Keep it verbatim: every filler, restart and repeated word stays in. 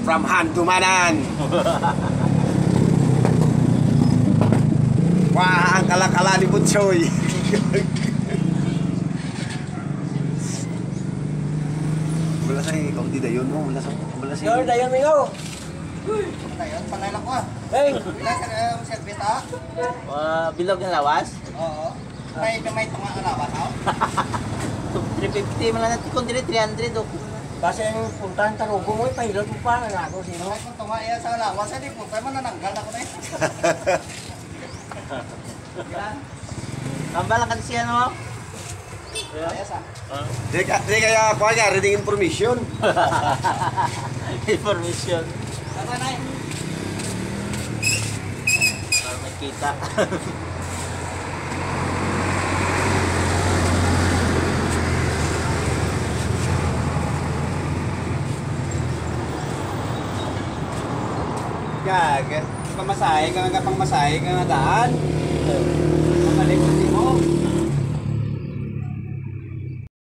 from Handumanan. Wah, ang kala-kala ni Butchoy. Wala sa kaunti dayon mo, wala sa wala sa. Yo, dayon mo yo. Uy, dayon panay lang ko ah. Hey, Wala sa uh, service ah. Uh, bilog ng lawas. Oo. May may tunga na lawas ah. three fifty man lang natin kung dili three hundred o. kasi ang puntahan tarugo mo, pahilot mo pa na ako sino. May kung tunga iya sa lawas hindi po kay manananggal ako na. Tambal lang kasi ano mo. Ayos ah. Di, di kaya ako nga, reading information. Information. Ano na eh? Para may kita. Gag, pamasahe ka nga pang masahe ka nga daan. Mamalikot mo.